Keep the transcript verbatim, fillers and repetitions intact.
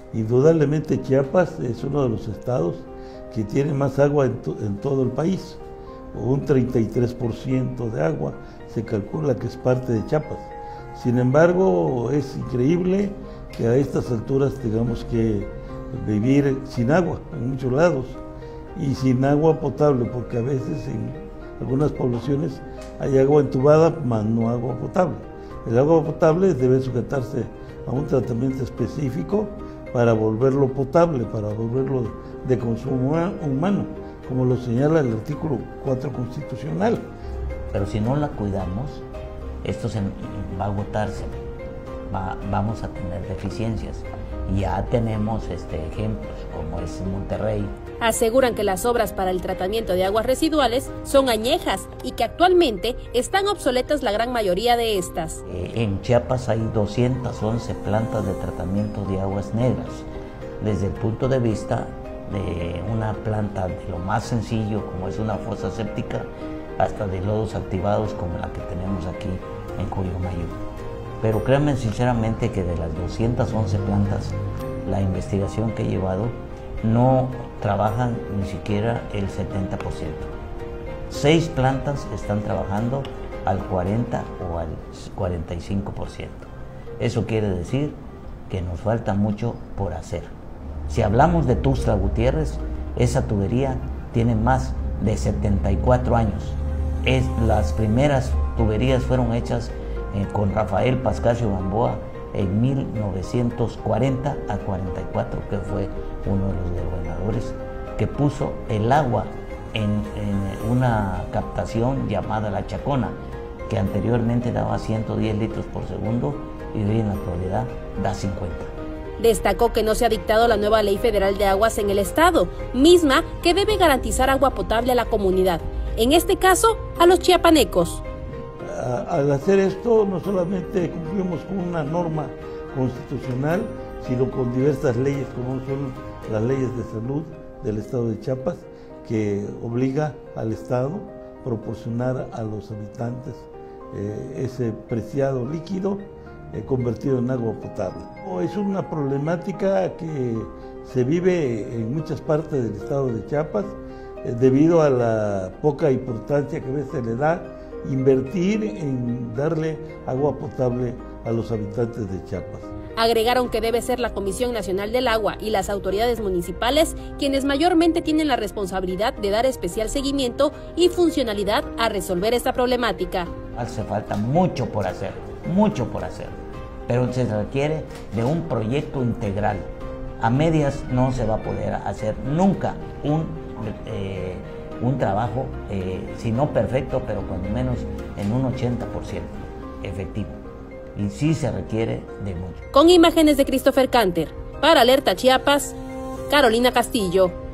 Indudablemente Chiapas es uno de los estados que tiene más agua en, to en todo el país, un treinta y tres por ciento de agua se calcula que es parte de Chiapas. Sin embargo, es increíble que a estas alturas tengamos que vivir sin agua en muchos lados y sin agua potable, porque a veces en algunas poblaciones hay agua entubada, mas no agua potable. El agua potable debe sujetarse a un tratamiento específico para volverlo potable, para volverlo de consumo humano, como lo señala el artículo cuatro constitucional. Pero si no la cuidamos, esto se va a agotarse, va, vamos a tener deficiencias. Ya tenemos este, ejemplos, como es Monterrey. Aseguran que las obras para el tratamiento de aguas residuales son añejas y que actualmente están obsoletas la gran mayoría de estas. Eh, en Chiapas hay doscientas once plantas de tratamiento de aguas negras. Desde el punto de vista de una planta de lo más sencillo, como es una fosa séptica, hasta de lodos activados como la que tenemos aquí en Coyomayú. Pero créanme sinceramente que de las doscientas once plantas, la investigación que he llevado, no trabajan ni siquiera el setenta por ciento. Seis plantas están trabajando al cuarenta o al cuarenta y cinco por ciento. Eso quiere decir que nos falta mucho por hacer. Si hablamos de Tuxtla Gutiérrez, esa tubería tiene más de setenta y cuatro años. Es, las primeras tuberías fueron hechas eh, con Rafael Pascasio Gamboa en mil novecientos cuarenta a cuarenta y cuatro, que fue uno de los gobernadores que puso el agua en, en una captación llamada La Chacona, que anteriormente daba ciento diez litros por segundo y hoy en la actualidad da cincuenta. Destacó que no se ha dictado la nueva Ley Federal de Aguas en el estado, misma que debe garantizar agua potable a la comunidad, en este caso a los chiapanecos. Al hacer esto no solamente cumplimos con una norma constitucional, sino con diversas leyes, como son las leyes de salud del estado de Chiapas, que obliga al estado a proporcionar a los habitantes eh, ese preciado líquido eh, convertido en agua potable. Es una problemática que se vive en muchas partes del estado de Chiapas eh, debido a la poca importancia que a veces se le da invertir en darle agua potable a los habitantes de Chiapas. Agregaron que debe ser la Comisión Nacional del Agua y las autoridades municipales quienes mayormente tienen la responsabilidad de dar especial seguimiento y funcionalidad a resolver esta problemática. Hace falta mucho por hacer, mucho por hacer, pero se requiere de un proyecto integral. A medias no se va a poder hacer nunca un, eh, un trabajo, eh, si no perfecto, pero cuando menos en un ochenta por ciento efectivo. Y sí se requiere de mucho. Con imágenes de Christopher Canter, para Alerta Chiapas, Carolina Castillo.